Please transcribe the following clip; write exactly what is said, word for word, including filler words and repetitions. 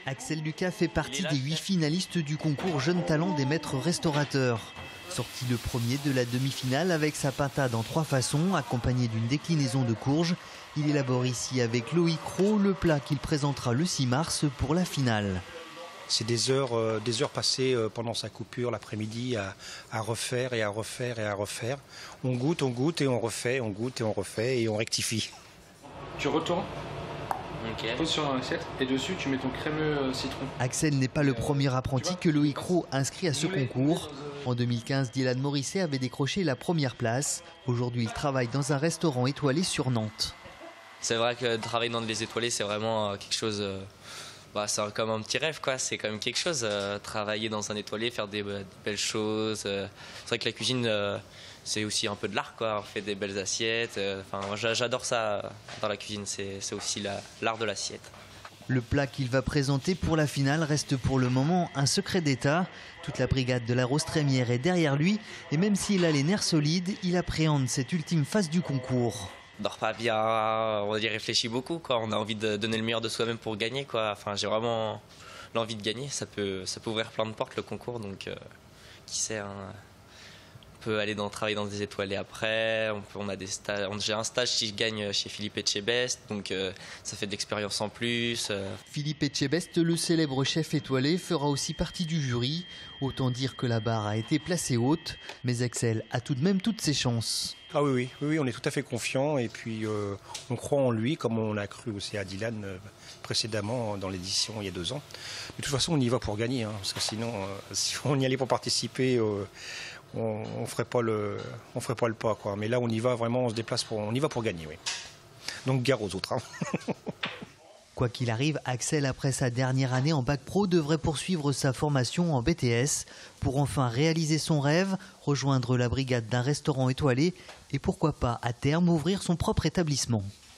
Axel Lucas fait partie des huit finalistes du concours Jeunes Talents des maîtres restaurateurs. Sorti le premier de la demi-finale avec sa pintade en trois façons, accompagnée d'une déclinaison de courges, il élabore ici avec Loïc Roux le plat qu'il présentera le six mars pour la finale. C'est des heures, euh, des heures passées euh, pendant sa coupure l'après-midi à, à refaire et à refaire et à refaire. On goûte, on goûte et on refait, on goûte et on refait et on rectifie. Tu retournes. Okay. Pose sur l'assiette et dessus tu mets ton crémeux citron. Axel n'est pas le premier apprenti que Loïc Roux inscrit à ce concours. En deux mille quinze, Dylan Morisset avait décroché la première place. Aujourd'hui, il travaille dans un restaurant étoilé sur Nantes. C'est vrai que travailler dans les étoilés, c'est vraiment quelque chose... Bah, c'est comme un petit rêve, quoi. C'est quand même quelque chose. Euh, travailler dans un étoilé, faire des, des belles choses. Euh, c'est vrai que la cuisine, euh, c'est aussi un peu de l'art, quoi. On fait des belles assiettes. Enfin, euh, j'adore ça dans la cuisine. C'est aussi l'art de l'assiette. Le plat qu'il va présenter pour la finale reste pour le moment un secret d'État. Toute la brigade de la Rose Trémière est derrière lui. Et même s'il a les nerfs solides, il appréhende cette ultime phase du concours. On dort pas bien, on y réfléchit beaucoup, quoi. On a envie de donner le meilleur de soi-même pour gagner, quoi. Enfin, j'ai vraiment l'envie de gagner. Ça peut, ça peut ouvrir plein de portes, le concours, donc euh, qui sait, hein. On peut aller dans, travailler dans des étoilés après. On peut, on a des stages. J'ai un stage si je gagne chez Philippe Etchebest, donc euh, ça fait de l'expérience en plus. Euh. Philippe Etchebest, le célèbre chef étoilé, fera aussi partie du jury. Autant dire que la barre a été placée haute, mais Axel a tout de même toutes ses chances. Ah oui, oui, oui, on est tout à fait confiant et puis euh, on croit en lui comme on l'a cru aussi à Dylan euh, précédemment dans l'édition il y a deux ans. De toute façon, on y va pour gagner, hein, parce que sinon, euh, si on y allait pour participer, euh, on ne ferait pas le, on ferait pas le pas, quoi. Mais là, on y va vraiment, on se déplace pour, on y va pour gagner, oui. Donc gare aux autres. Hein. Quoi qu'il arrive, Axel, après sa dernière année en bac pro, devrait poursuivre sa formation en B T S pour enfin réaliser son rêve, rejoindre la brigade d'un restaurant étoilé et pourquoi pas à terme ouvrir son propre établissement.